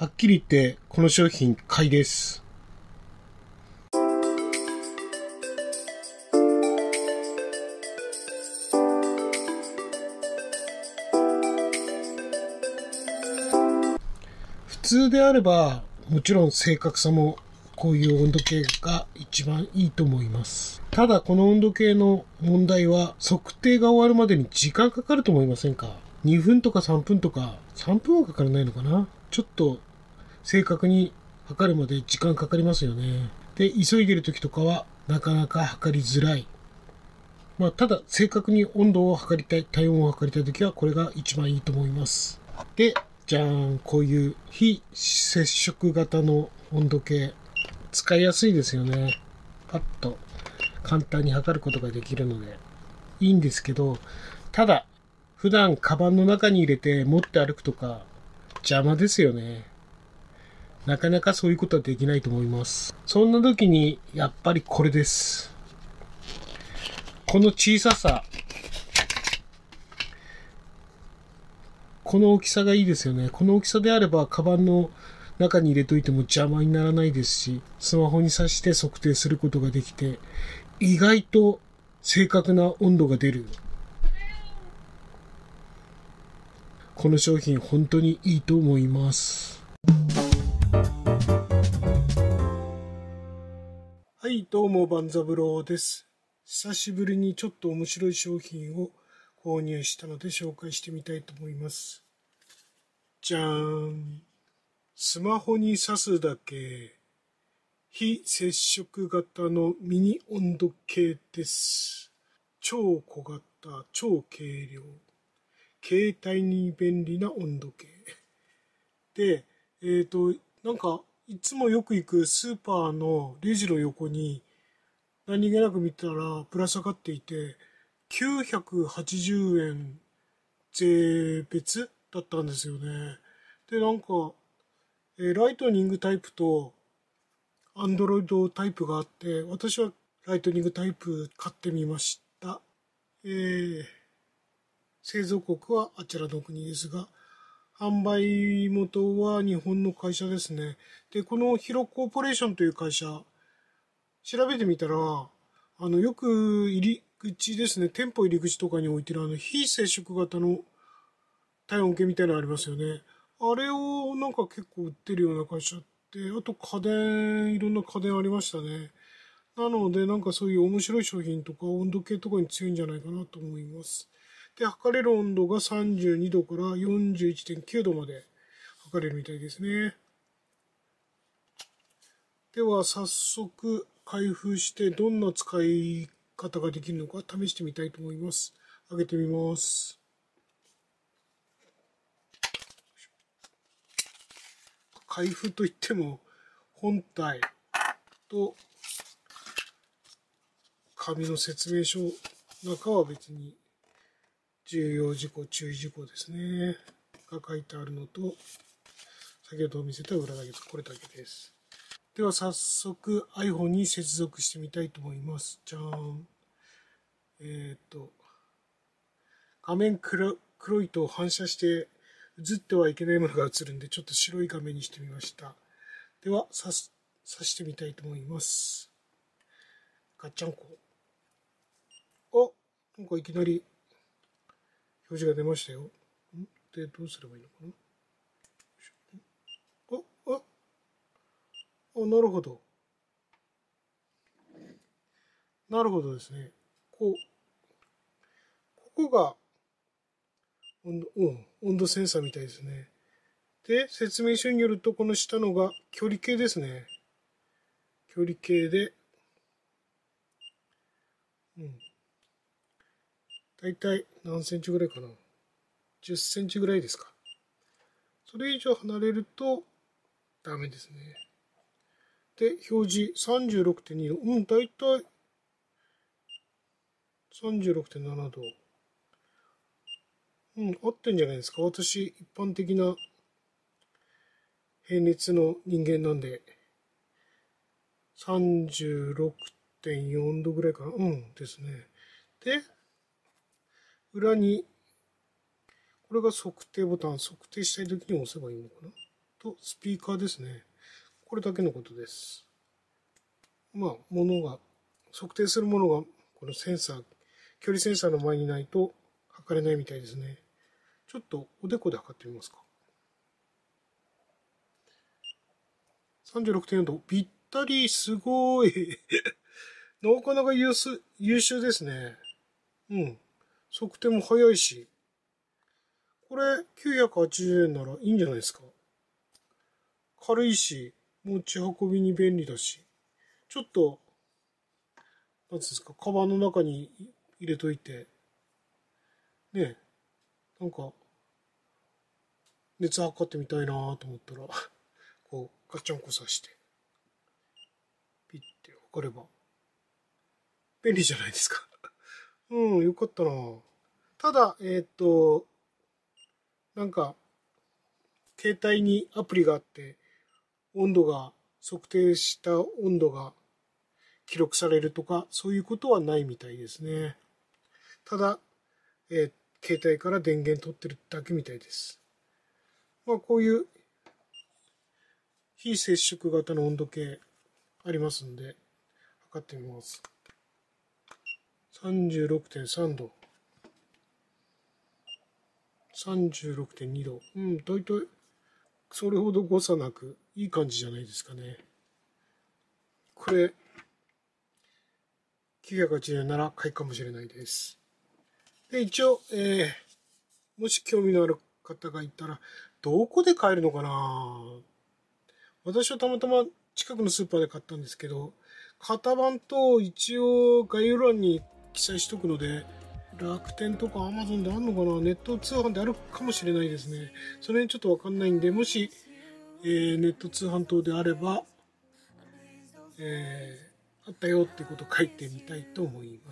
はっきり言ってこの商品買いです。普通であればもちろん正確さもこういう温度計が一番いいと思います。ただこの温度計の問題は測定が終わるまでに時間かかると思いませんか？2分とか3分とか、3分はかからないのかな？ちょっと正確に測るまで時間かかりますよね。で、急いでる時とかはなかなか測りづらい。ただ正確に温度を測りたい、体温を測りたい時はこれが一番いいと思います。で、じゃーん、こういう非接触型の温度計。使いやすいですよね。パッと簡単に測ることができるのでいいんですけど、ただ普段カバンの中に入れて持って歩くとか邪魔ですよね。なかなかそういうことはできないと思います。そんな時にやっぱりこれです。この小ささ、この大きさがいいですよね。この大きさであればカバンの中に入れといても邪魔にならないですし、スマホに挿して測定することができて、意外と正確な温度が出る。この商品本当にいいと思います。はい、どうもバンザブローです。久しぶりにちょっと面白い商品を購入したので紹介してみたいと思います。じゃーん。スマホに挿すだけ非接触型のミニ温度計です。超小型、超軽量、携帯に便利な温度計。で、なんかいつもよく行くスーパーのレジの横に何気なく見たらぶら下がっていて、980円税別だったんですよね。で、なんか、ライトニングタイプとアンドロイドタイプがあって、私はライトニングタイプ買ってみました。製造国はあちらの国ですが、販売元は日本の会社ですね。で、このヒロコーポレーションという会社、調べてみたら、よく入り口ですね、店舗入り口とかに置いてる非接触型の体温計みたいなのありますよね。あれをなんか結構売ってるような会社って、あと家電、いろんな家電ありましたね。なのでなんかそういう面白い商品とか温度計とかに強いんじゃないかなと思います。で、測れる温度が32度から41.9度まで測れるみたいですね。では早速開封してどんな使い方ができるのか試してみたいと思います。開けてみます。開封といっても本体と紙の説明書中は別に重要事項、注意事項ですねが書いてあるのと、先ほど見せた裏だけです。これだけです。では早速 iPhone に接続してみたいと思います。じゃーん。画面黒いと反射して映ってはいけないものが映るんで、ちょっと白い画面にしてみました。では挿してみたいと思います。ガッチャンコ。なんかいきなり表示が出ましたよ。で、どうすればいいのかな。なるほど。なるほどですね。ここが温度センサーみたいですね。で、説明書によると、この下のが距離計ですね。距離計で、だいたい何センチぐらいかな。10センチぐらいですか。それ以上離れるとダメですね。で、表示 36.2 度。だいたい 36.7 度。合ってんじゃないですか。私、一般的な平熱の人間なんで、36.4 度ぐらいかな。ですね。で、裏に、これが測定ボタン、測定したいときに押せばいいのかなとスピーカーですね。これだけのことです。まあ、物が、測定するものが、このセンサー、距離センサーの前にないと測れないみたいですね。ちょっとおでこで測ってみますか。36.4 度。ぴったり、すごい。なかなか優秀ですね。うん。測定も早いし。これ、980円ならいいんじゃないですか。軽いし、持ち運びに便利だし。ちょっと、なんですか、カバンの中に入れといて、ね、なんか、熱測ってみたいなと思ったら、こう、ガッチャンコさして、ピッて測れば、便利じゃないですか。うん、よかったな。ただ、なんか、携帯にアプリがあって、温度が、測定した温度が記録されるとか、そういうことはないみたいですね。ただ、携帯から電源取ってるだけみたいです。まあ、こういう非接触型の温度計ありますんで、測ってみます。36.3 度。36.2 度。うん、だいたいそれほど誤差なく、いい感じじゃないですかね。これ、980円なら買いかもしれないです。で、一応、もし興味のある方がいたら、どこで買えるのかな。私はたまたま近くのスーパーで買ったんですけど、型番と一応概要欄に記載しとくので、楽天とかアマゾンであるのかな、ネット通販であるかもしれないですね。その辺ちょっとわかんないんで、もし、ネット通販等であれば、あったよっていうことを書いてみたいと思います。